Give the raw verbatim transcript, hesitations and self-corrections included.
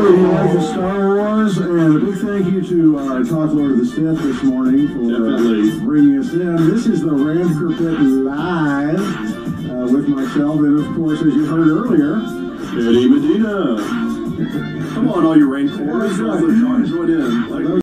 He likes the Star Wars, and a big thank you to uh, Talk Lord of the Stiff this morning for uh, bringing us in. This is the Rancher Pit Live uh, with myself, and of course, as you heard earlier, Eddie Medina. Come on, all you rancors. Let's join in. Like